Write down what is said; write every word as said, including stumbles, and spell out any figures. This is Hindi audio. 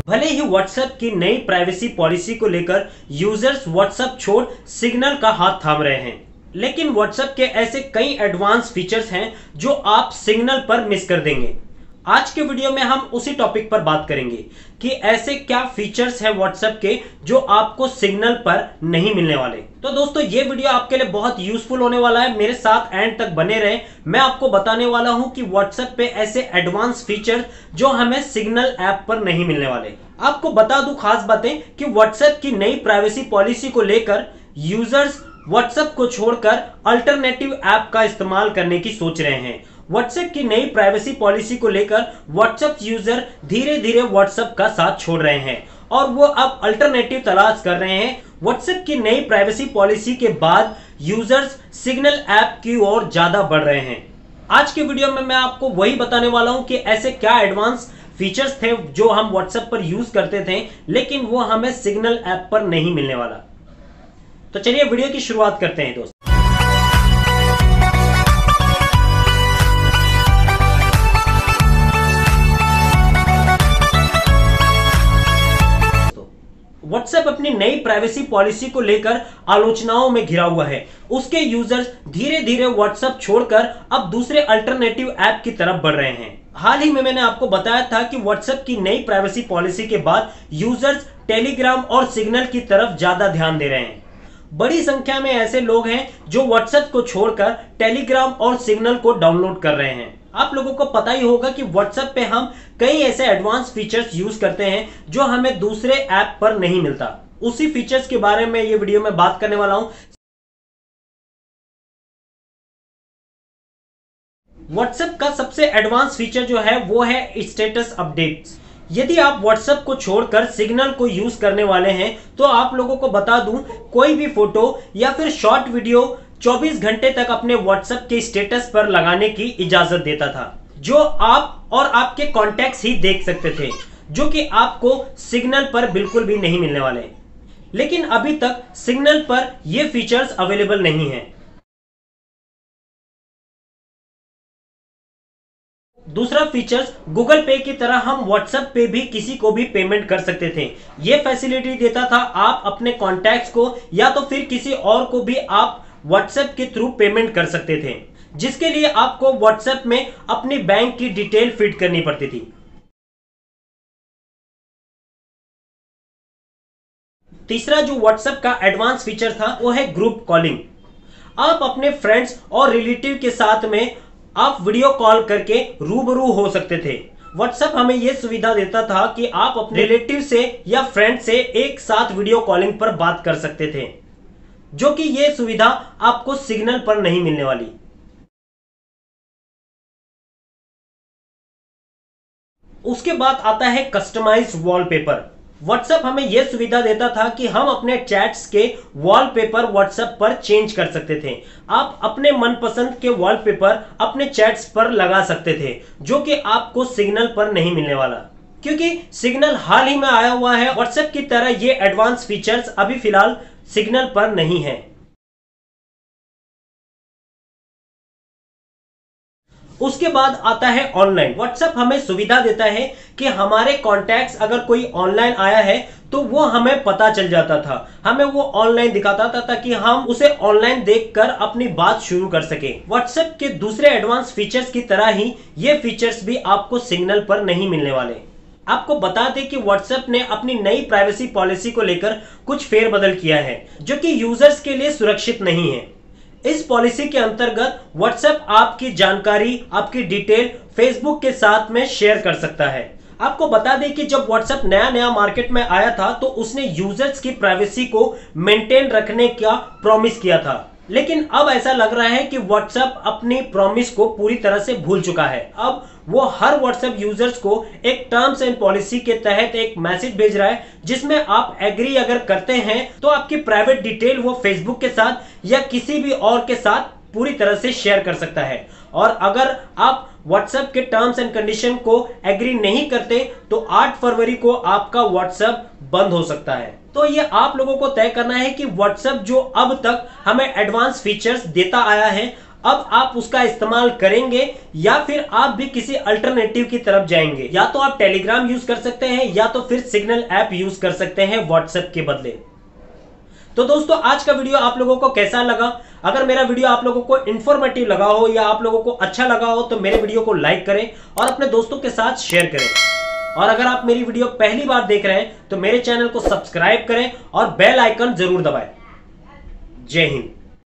भले ही व्हाट्सएप की नई प्राइवेसी पॉलिसी को लेकर यूजर्स व्हाट्सएप छोड़ सिग्नल का हाथ थाम रहे हैं, लेकिन व्हाट्सएप के ऐसे कई एडवांस फीचर्स हैं जो आप सिग्नल पर मिस कर देंगे। आज के वीडियो में हम उसी टॉपिक पर बात करेंगे कि ऐसे क्या फीचर्स हैं व्हाट्सएप के जो आपको सिग्नल पर नहीं मिलने वाले। तो दोस्तों, ये वीडियो आपके लिए बहुत यूजफुल होने वाला है, मेरे साथ एंड तक बने रहें। मैं आपको बताने वाला हूं कि व्हाट्सएप पे ऐसे एडवांस फीचर्स जो हमें सिग्नल ऐप पर नहीं मिलने वाले। आपको बता दूं खास बातें कि व्हाट्सएप की नई प्राइवेसी पॉलिसी को लेकर यूजर्स व्हाट्सएप को छोड़कर अल्टरनेटिव ऐप का इस्तेमाल करने की सोच रहे हैं। व्हाट्सएप की नई प्राइवेसी पॉलिसी को लेकर व्हाट्सएप यूजर धीरे धीरे व्हाट्सएप का साथ छोड़ रहे हैं और वो अब अल्टरनेटिव तलाश कर रहे हैं। व्हाट्सएप की नई प्राइवेसी पॉलिसी के बाद यूजर्स सिग्नल ऐप की ओर ज्यादा बढ़ रहे हैं। आज के वीडियो में मैं आपको वही बताने वाला हूं कि ऐसे क्या एडवांस फीचर्स थे जो हम व्हाट्सएप पर यूज करते थे लेकिन वो हमें सिग्नल ऐप पर नहीं मिलने वाला। तो चलिए वीडियो की शुरुआत करते हैं दोस्तों। व्हाट्सएप अपनी नई प्राइवेसी पॉलिसी को लेकर आलोचनाओं में घिरा हुआ है। उसके यूजर्स धीरे धीरे व्हाट्सएप छोड़कर अब दूसरे अल्टरनेटिव ऐप की तरफ बढ़ रहे हैं। हाल ही में मैंने आपको बताया था कि व्हाट्सएप की नई प्राइवेसी पॉलिसी के बाद यूजर्स टेलीग्राम और सिग्नल की तरफ ज्यादा ध्यान दे रहे हैं। बड़ी संख्या में ऐसे लोग हैं जो व्हाट्सएप को छोड़कर टेलीग्राम और सिग्नल को डाउनलोड कर रहे हैं। आप लोगों को पता ही होगा कि व्हाट्सएप पे हम कई ऐसे एडवांस फीचर्स यूज करते हैं जो हमें दूसरे ऐप पर नहीं मिलता। उसी फीचर्स के बारे में ये वीडियो में बात करने वाला हूं। व्हाट्सएप का सबसे एडवांस फीचर जो है वो है स्टेटस अपडेट्स। यदि आप व्हाट्सएप को छोड़कर सिग्नल को यूज करने वाले हैं तो आप लोगों को बता दूं, कोई भी फोटो या फिर शॉर्ट वीडियो चौबीस घंटे तक अपने व्हाट्सएप के स्टेटस पर लगाने की इजाजत देता था, जो आप और आपके कॉन्टैक्ट्स ही देख सकते थे, जो कि आपको सिग्नल पर बिल्कुल भी नहीं मिलने वाले। लेकिन अभी तक सिग्नल पर यह फीचर्स अवेलेबल नहीं है। दूसरा फीचर्स, गूगल पे की तरह हम व्हाट्सएप पे भी किसी को भी पेमेंट कर सकते थे। यह फैसिलिटी देता था आप अपने कॉन्टैक्ट्स को या तो फिर किसी और को भी आप व्हाट्सएप के थ्रू पेमेंट कर सकते थे, जिसके लिए आपको व्हाट्सएप में अपनी बैंक की डिटेल फीड करनी पड़ती थी। तीसरा जो व्हाट्सएप का एडवांस फीचर था वो है ग्रुप कॉलिंग। आप अपने फ्रेंड्स और रिलेटिव के साथ में आप वीडियो कॉल करके रूबरू हो सकते थे। व्हाट्सएप हमें यह सुविधा देता था कि आप अपने रिलेटिव से या फ्रेंड से एक साथ वीडियो कॉलिंग पर बात कर सकते थे, जो कि यह सुविधा आपको सिग्नल पर नहीं मिलने वाली। उसके बाद आता है कस्टमाइज्ड वॉलपेपर। व्हाट्सएप हमें यह सुविधा देता था कि हम अपने चैट्स के वॉलपेपर व्हाट्सएप पर चेंज कर सकते थे। आप अपने मनपसंद के वॉलपेपर अपने चैट्स पर लगा सकते थे, जो कि आपको सिग्नल पर नहीं मिलने वाला, क्योंकि सिग्नल हाल ही में आया हुआ है। व्हाट्सएप की तरह ये एडवांस फीचर्स अभी फिलहाल सिग्नल पर नहीं है। उसके बाद आता है ऑनलाइन। व्हाट्सएप हमें सुविधा देता है कि हमारे कॉन्टैक्ट्स अगर कोई ऑनलाइन आया है तो वो हमें पता चल जाता था, हमें वो ऑनलाइन दिखाता था ताकि हम उसे ऑनलाइन देखकर अपनी बात शुरू कर सके। व्हाट्सएप के दूसरे एडवांस फीचर्स की तरह ही ये फीचर्स भी आपको सिग्नल पर नहीं मिलने वाले। आपको बता दें कि व्हाट्सएप ने अपनी नई प्राइवेसी पॉलिसी को लेकर कुछ फेरबदल किया है, जो कि यूजर्स के लिए सुरक्षित नहीं है। इस पॉलिसी के अंतर्गत व्हाट्सएप आपकी जानकारी, आपकी डिटेल फेसबुक के साथ में शेयर कर सकता है। आपको बता दें कि जब व्हाट्सएप नया नया मार्केट में आया था तो उसने यूजर्स की प्राइवेसी को मेंटेन रखने का प्रॉमिस किया था, लेकिन अब ऐसा लग रहा है कि व्हाट्सएप अपनी प्रॉमिस को पूरी तरह से भूल चुका है। अब वो हर व्हाट्सएप यूजर्स को एक टर्म्स एंड पॉलिसी के तहत एक मैसेज भेज रहा है, जिसमें आप एग्री अगर करते हैं तो आपकी प्राइवेट डिटेल वो फेसबुक के साथ या किसी भी और के साथ पूरी तरह से शेयर कर सकता है। और अगर आप व्हाट्सएप के टर्म्स एंड कंडीशन को एग्री नहीं करते तो आठ फरवरी को आपका व्हाट्सएप बंद हो सकता है। तो ये आप लोगों को तय करना है कि व्हाट्सएप जो अब तक हमें एडवांस फीचर्स देता आया है, अब आप उसका इस्तेमाल करेंगे या फिर आप भी किसी अल्टरनेटिव की तरफ जाएंगे? या तो आप टेलीग्राम यूज कर सकते हैं या तो फिर सिग्नल ऐप यूज कर सकते हैं व्हाट्सएप के बदले। तो दोस्तों आज का वीडियो आप लोगों को कैसा लगा? अगर मेरा वीडियो आप लोगों को इंफॉर्मेटिव लगा हो या आप लोगों को अच्छा लगा हो तो मेरे वीडियो को लाइक करें और अपने दोस्तों के साथ शेयर करें। और अगर आप मेरी वीडियो पहली बार देख रहे हैं तो मेरे चैनल को सब्सक्राइब करें और बेल आइकन जरूर दबाएं। जय हिंद।